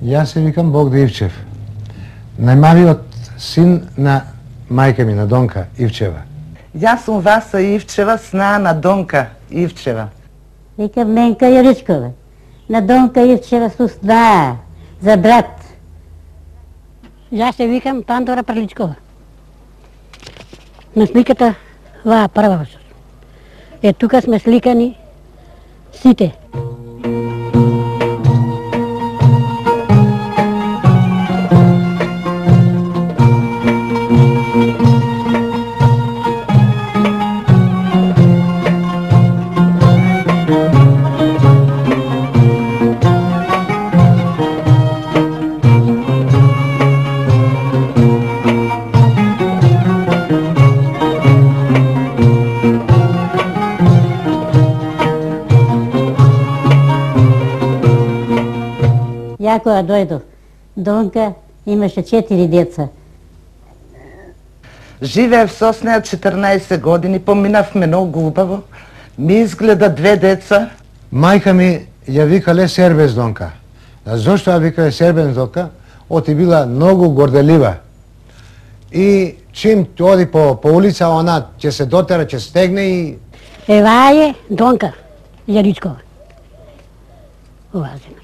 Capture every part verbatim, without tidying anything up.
Јас се викам Богдан Ивчев. Најмалиот син на мајка ми, на Донка Ивчева. Јас сум Васа Ивчева, сна на Донка Ивчева. Викам Менка Јоричкова. На Донка Ивчева су сна за брат. Јас се викам Пандора Приличкова. На сликата ваа прва. Е, тука сме сликани сите. Ја кога дојдов, Донка имаше четири деца. Живеев со неа четрнаесет години, поминавме многу убаво. Ми изгледа две деца. Мајка ми ја викале Сербез Донка. Зошто ја викале Сербез Донка? Оти била многу горделива. И чим оди по, по улица, она ќе се дотера, ќе стегне и... Ева е Донка Јоричкова. Ова жена.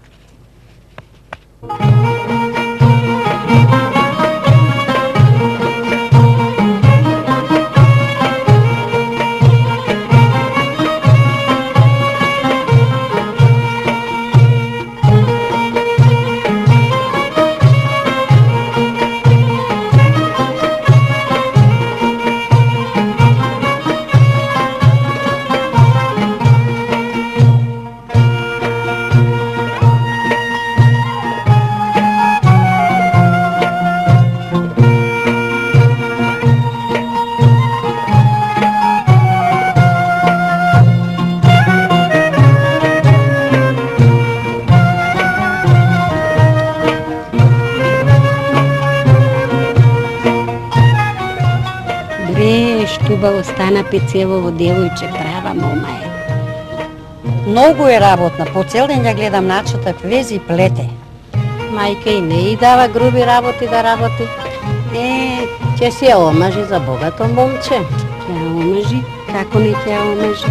Убаво стана пецевово девојче, права мома е. Многу е работна, по цел ден ја гледам начата, вези и плете. Мајка и не и дава груби работи да работи. Е, ќе се ја омажи за богато момче. Ќе ја омажи, како не ќе ја омажи.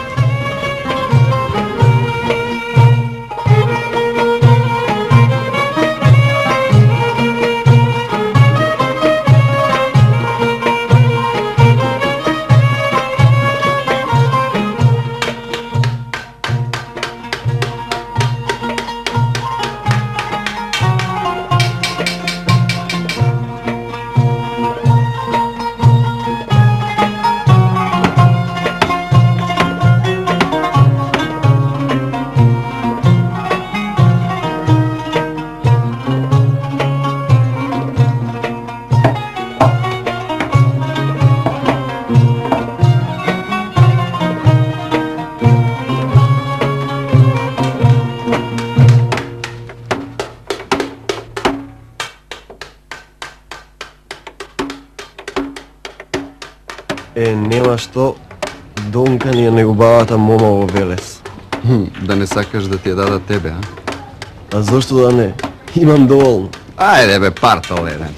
Е, нема што, Донка ни е најубавата мома во Велес. Да не сакаш да ти ја дадат тебе, а? А зошто да не? Имам доволно. Ајде бе, партал еден.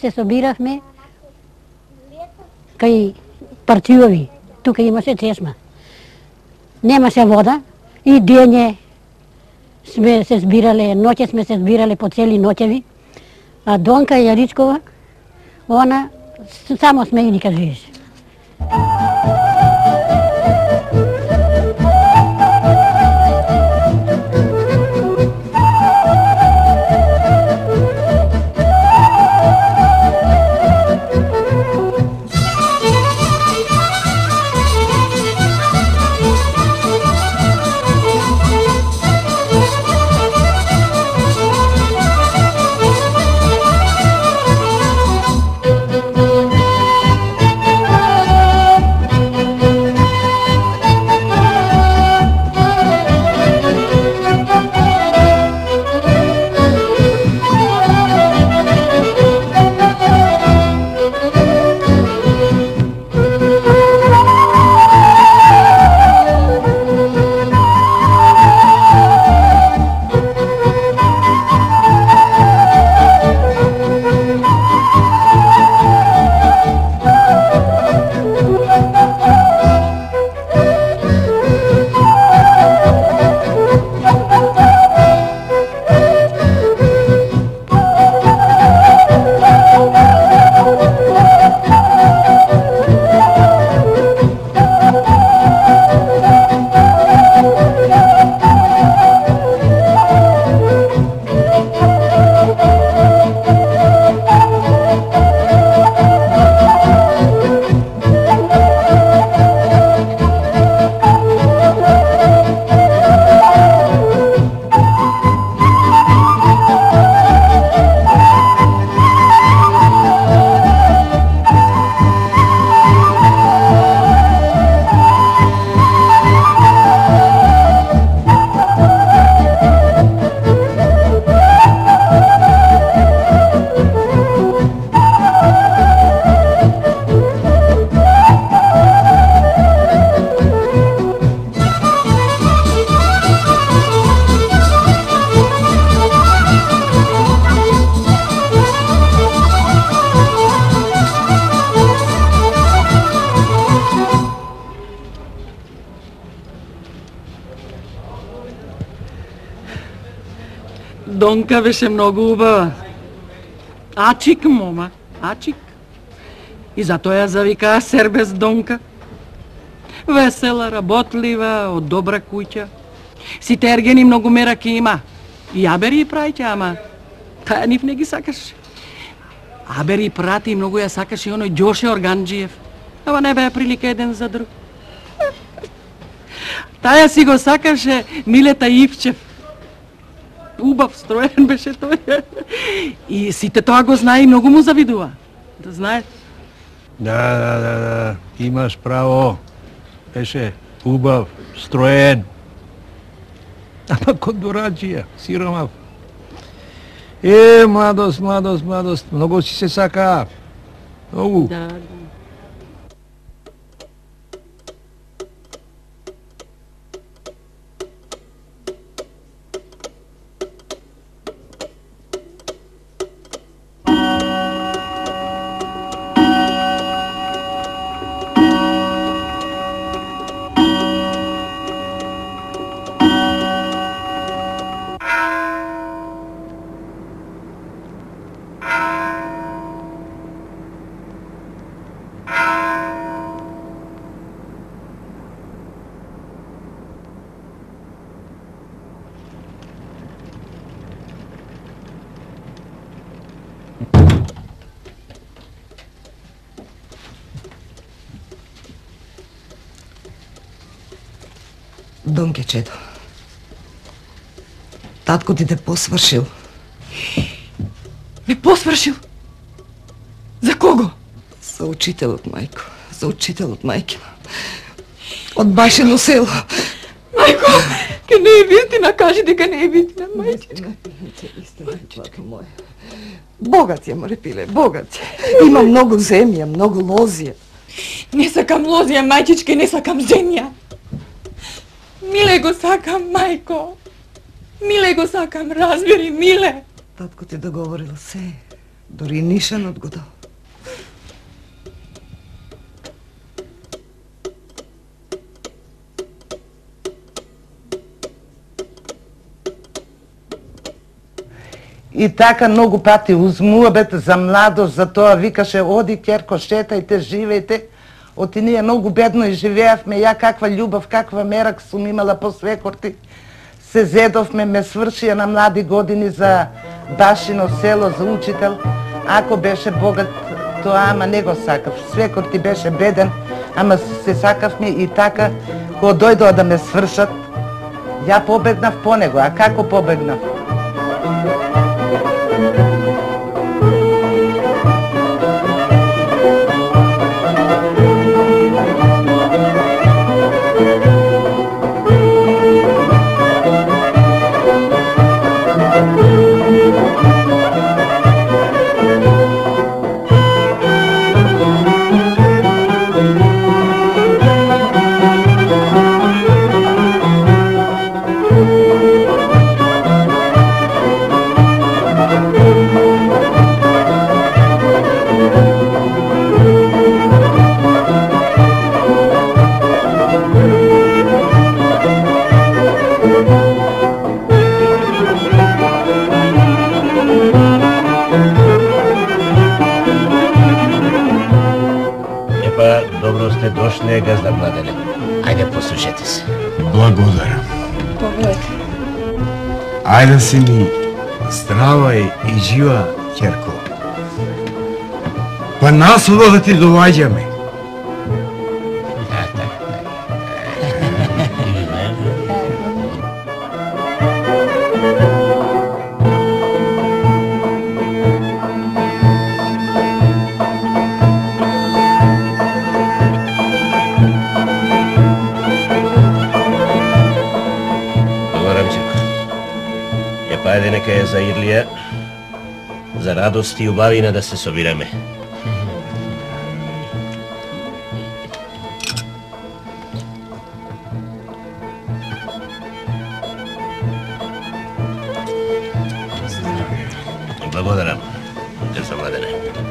се собиравме кај партиови. Тука имаше чешма. Немаше вода и дење сме се збирале, ноќе сме се збирале по цели ноќеви. А Донка Јаричкова, она само смејника живеше. Донка беше многу убава. Ачик, мома, ачик. И затоа ја завикаа Сербез Донка. Весела, работлива, од добра куќа. Сите ергени многу мераки има. И Абери праќа, ама таја нив не ги сакаш. Абери прати и многу ја сакаш и оној Ѓоше Органџиев. Ама не беа прилика еден за друг. Таја си го сакаше Милета Ивчев. Убав, строен беше тој. И сите тоа го знае и многу му завидува. Да знае. Да, да, да, да. Имаш право. Беше убав, строен. Ама кон дураджија, сиромав. Е, младост, младост, младост. Многу си се сака. Многу. Да, да. Донке чедо, татко ти те посвршил. Ме посвршил? За кого? За учителот, мајко. За учителот, мајкина. Од башено село. Мајко, ке не е вистина, кажи дека не е вистина, мајчичка. Мајчичка моја. Богат ја, Марепиле, богат ја. Има многу земја, многу лозија. Не сакам лозија, мајчичка, не сакам земја. Миле го сакам, мајко. Миле го сакам, разбери, Миле. Татко ти договорил се. Дори нишан одгодал. И така многу пати уз муабет за младост, за тоа викаше оди ќерко, шетајте, живејте. Оти ние многу бедно и живеавме, ја каква љубов, каква мерак сум имала по свекорти. Се зедовме, ме свршија на млади години за башино село, за учител. Ако беше богат, тоа ама не го сакав. Свекорти беше беден, ама се сакавме и така, кога дојдоа да ме свршат, ја побегнав по него. А како побегнав? Дошле, газда Младене. Ајде, послушайте се. Благодарам. Погледайте. Ајде си ми здрава и жива, ќерко. Па насудо да ти доваѓаме. Ајде нека е за Ирлија, за радост и убавина да се собираме. Благодарам, газда Младене.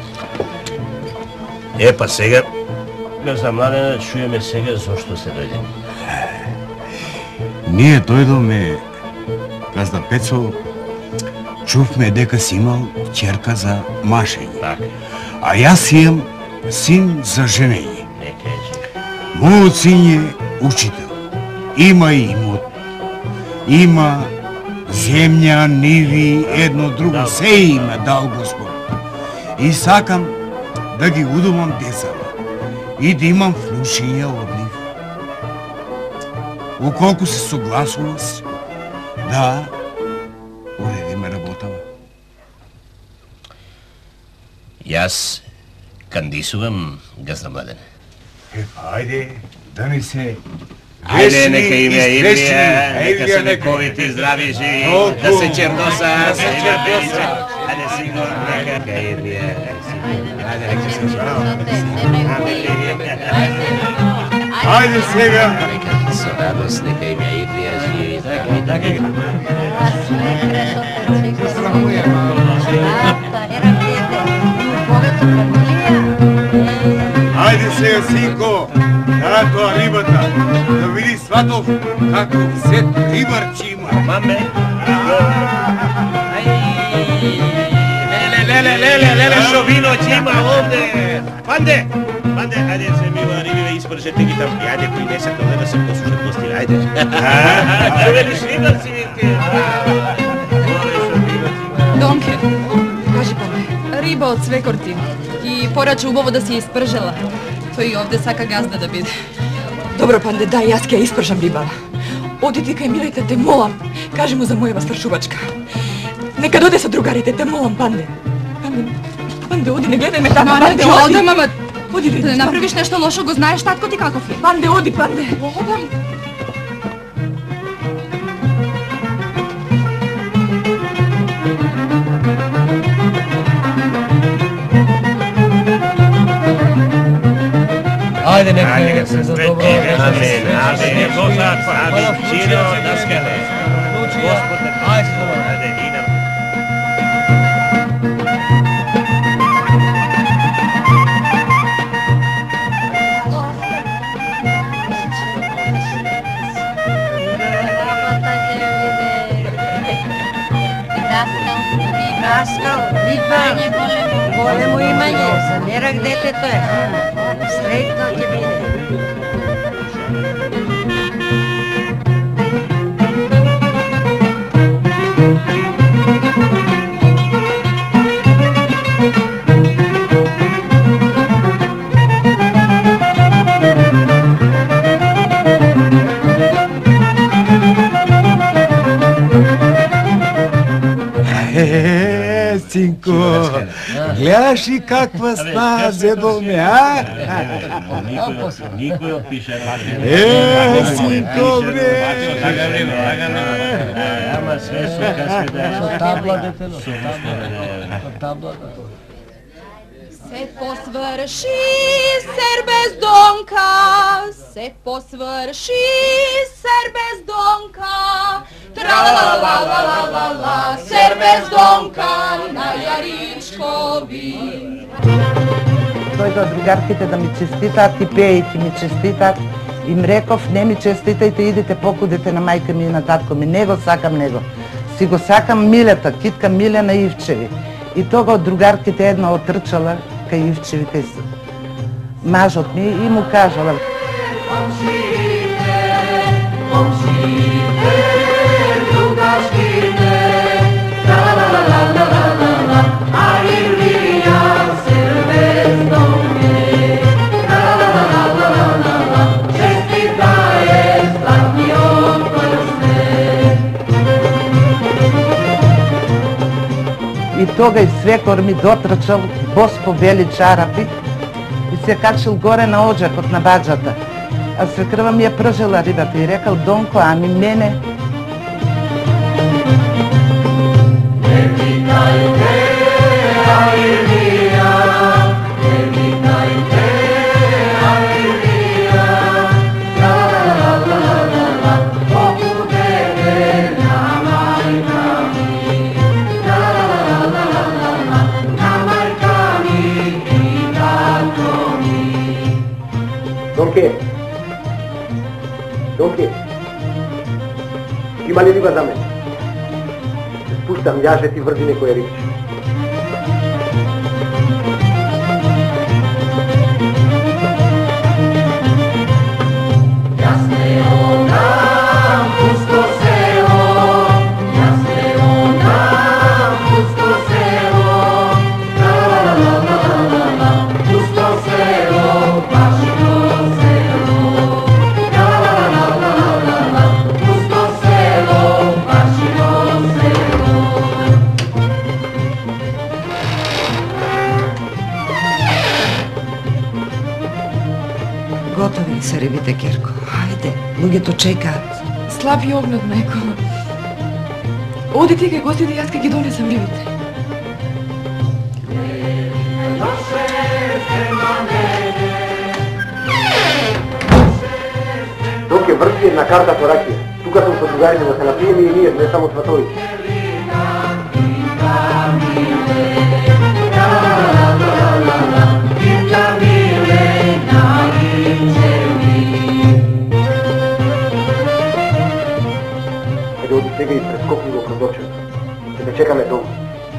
Е, па сега, газда Младене, чуеме сега зошто се дојде. Ние дојдоме, газда Пецо, чувме дека си имал ќерка за машење. Така. А јас имам син за женење. Нека е. Мојот син е учител. Има имот. Има земја, ниви, едно друго, се има дал Господ. И сакам да ги удумам децава и да имам флушиња од нив. Уколку се согласуваш, да уредиме работава. Јас кандисувам, газда Младене. Епа, ајде, да не се... Ајде, нека име Ирлија, нека се нековити, здрави, живи, да се черноса, да се черноса. Ајде, сигурно, нека Ирлија, ајде, нека се черноса. Ајде сега! Со радост, нека име Ирлија, живи, здрави. Ајде сега, синко, на тоа рибата, да види сватов каков сет рибарчи има. Маме! Леле, леле, леле, леле, шо вино ќе има овде! Панде! Панде, ајде се мила рибиве, испршете ги там, ајде принесете овде да се послушат гости, ајде. Што велиш рибарци, винке? Донке, кажи Панде, риба од свекорти и порача убаво да си ја испржела. Тој и овде сака газда да биде. Добро, Панде, дај, јас ќе ја испржам рибава. Оди ти кај Милете, те молам. Кажи му за мојава свршувачка. Нека доде со другарите, те молам, Панде. Панде, Панде, оди, не гледај ме така, Мама, Панде, ќе оди. одам, ама... Оди, Да не направиш нешто лошо, го знаеш татко ти каков е. Панде, оди, Панде. Одам. Ајде, нека се за добро. Амен, амен, Господ, амен, чино, наскеле. Господ, ајде, ајде, идем. Мерак детето е. Среќно ќе биде. Е, синко, гледаш ли каква сна зедол ме, а? Никој отпише раче. Е, синко, бре! Ама све со каски да е. Со табла, детено, со табла. Со табла, да. Се посврши, сер без донка, се посврши, сер без донка. Тра-ла-ла-ла-ла-ла-ла, сер без донка на Јаричкови. Дојдоа другарките да ми честитаат и пеејќи ми честитаат. Им реков, не ми честитајте, идете покудете на мајка ми и на татко ми. Не го сакам него. Си го сакам Милета, китка Милена Ивчеви. И тога од другарките една отрчала кај Ивчеви, кај мажот ми и му кажала: Момчите, момчите, другашките, ла-ла-ла-ла-ла-ла-ла, а Илија се без доме, ла-ла-ла-ла-ла-ла, честита е златниот прстен. И тога и свекор ми дотрчал бос по бели чарапи и се качил горе на оджакот на баджата. А свекрва ми ја пржела рибата и рекал: Донко, ами мене? Не викајте, а Илија, не викајте, а Илија, ла-ла-ла-ла-ла-ла, покудете на мајка ми, ла-ла-ла-ла-ла-ла, на мајка ми и татко ми. Донке, Донке, има ли риба за мен? Се спуштам, јаже ти врди некој рибче. Јас не одам пусто село, јас не одам пусто село, ла-ла-ла-ла-ла-ла, пусто село, башно село, ла-ла-ла-ла-ла-ла, пусто село, башно село. Готови ли се рибите, Керко? Ајде, луѓето чекаат. Слаби огнот, мајко. Оди ти кај гостите, јас ке ги донесам рибите. Донке, врти една карта со ракија. Тука сум со другарите да се напиеме и ние, не само сватови. Еде, оди сега и прескокни го прозорчето. Ќе те чекаме долу.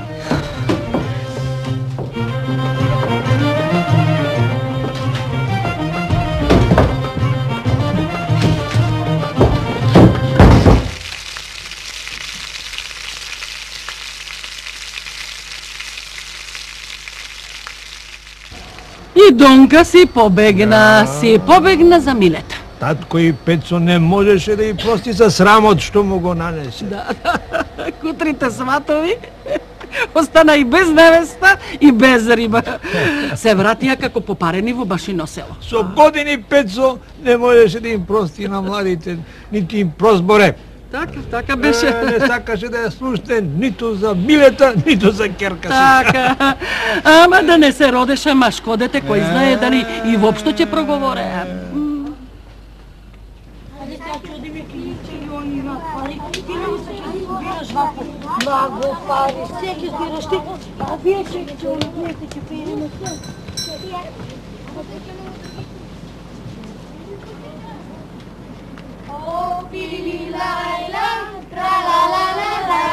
И Донка си побегна, си побегна за Милета. Татко и Пецо не можеше да ја прости за срамот што му го нанесе. Да, кутрите сватови остана и без невеста и без риба. Се вратија како попарени во башино село. Со години Пецо не можеше да им прости на младите, нити им прозборе. Така, така беше. Е, не сакаше да ја слушне ниту за Милета, ниту за керка си. Така, ама да не се родеше машко дете, кој знае дали и воопшто ќе проговоре. Много пари, всеки збираш ти, а вие че човек ќе пиеме на свет. О, пили лайла,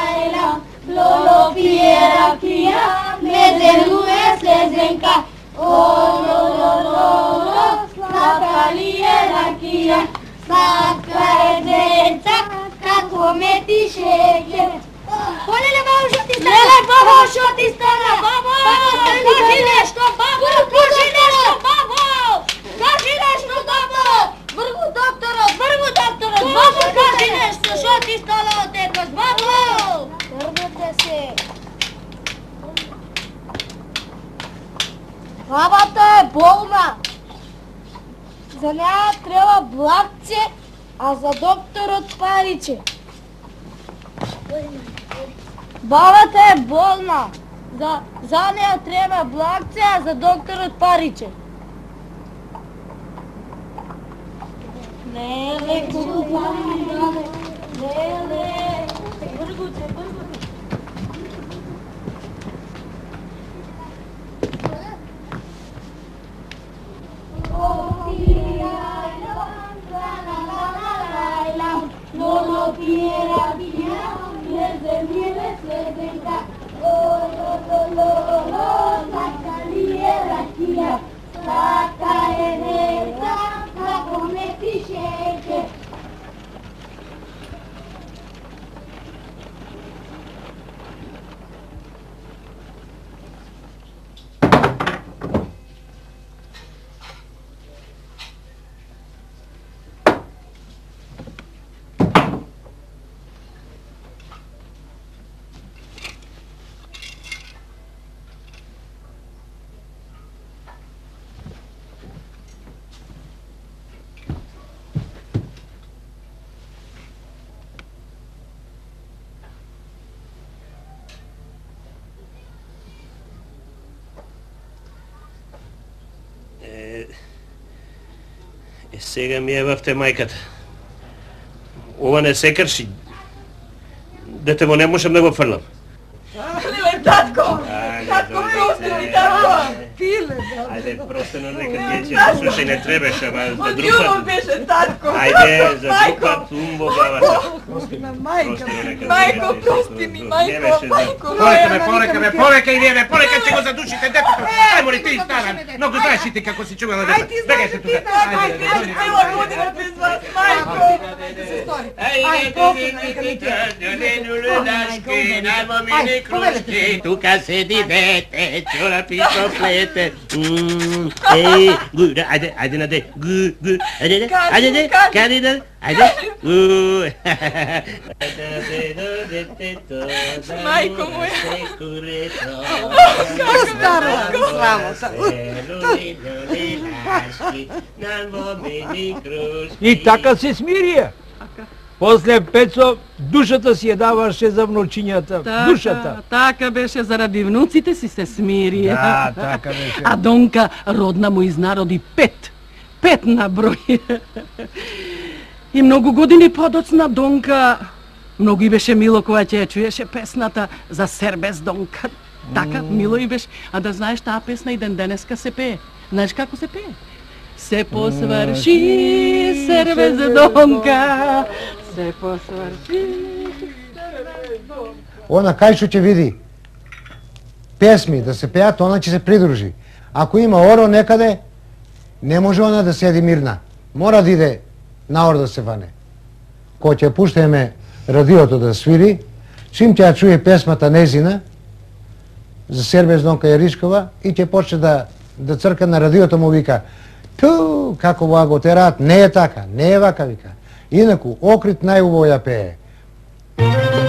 тра-ла-ла-ла-лайла, Лоло пие ракија, мезен луе слезенка. О, Slatка ли е ракија, сладка е деца, како мети шеќер. Полеле, бабо, шо ти стана? Леле, бабо, шо ти стана? Бабо, кажи нешто, бабо, кажи нешто, бабо! Кажи нешто, бабо! Вргу докторот, вргу докторот, бабо, кажи нешто, шо ти стана од текос, бабо! Тргате се. Бабата е болна. За неа треба блакце, а за докторот париче. Бабата е болна. За, за неа треба блакце, а за докторот париче. Леле, купуваме, леле, вргуте, вргуте. Lolo piera pia, leze mire sledenka. Oh, lo, lo, lo, lo, slatka li je rakija, slatka je deca, kako meti šećer. Е, сега ми евавте мајката. Ова не се крши. Дете му не можам да го фрлам. Леле, татко! Татко, прости ми, татко! Пиле, Ајде, просто на нека дјече, слушај, не требаше, ама за друг Љубов пат. беше, татко! Ајде, за друг пат, умбо главата. На мајка, мајко, прости ми, мајко, мајко, Полека ме, полека ме, полека и вие ме, полека ќе го задушите детето. Ајмо ли ти стана? Многу знаеш и ти како си чувала дете. Бегај се тука. Ајде, ајде, цела година без вас, мајко! Тука седи дете, чорапи со плете. Еј, гура, ајде, ајде на де, гу, гу, ајде, ајде, ајде, кажи да, ајде, гу. Мајко моја! Како старо, срамота. И така се смирија. После Пецо, душата си ја даваше за внучињата. Душата. Така беше, заради внуците си се смирија. Да, така беше. А Донка родна му изнароди пет. Пет на број. И многу години подоцна Донка многу и беше мило кога ќе ја чуеше песната за Сербез Донка. Така, мило и беше. А да знаеш, таа песна и ден денеска се пее. Знаеш како се пее? Се посврши, Сербез Донка, се посврши. Она кај што ќе види песми да се пеат, она ќе се придружи. Ако има оро некаде, не може она да седи мирна. Мора да иде наор да се ване. Кога ќе пуштеме радиото да свири, чим ќе ја чуе песмата незина за Сербез Донка Јаришкова и ќе почне да да црка на радиото, му вика: "Ту, како ваа го тераат, не е така, не е вака", вика. Инаку Окрит најубаво ја пее.